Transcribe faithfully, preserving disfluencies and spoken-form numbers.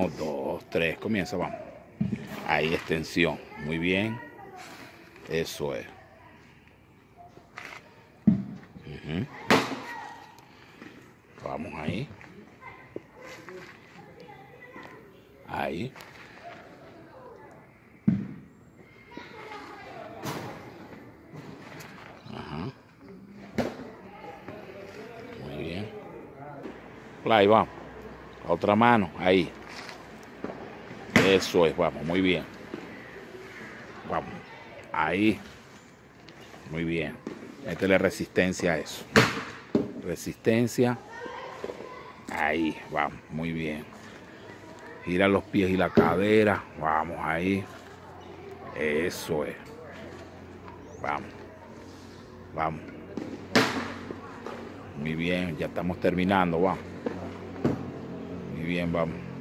Dos, tres, comienza, vamos. Ahí, extensión. Muy bien. Eso es. Uh-huh. Vamos ahí. Ahí. Ajá. Muy bien. Ahí vamos. La otra mano, ahí. Eso es, vamos, muy bien. Vamos. Ahí. Muy bien. Métele resistencia a eso. Resistencia. Ahí, vamos, muy bien. Gira los pies y la cadera. Vamos ahí. Eso es. Vamos. Vamos. Muy bien, ya estamos terminando, vamos. Muy bien, vamos.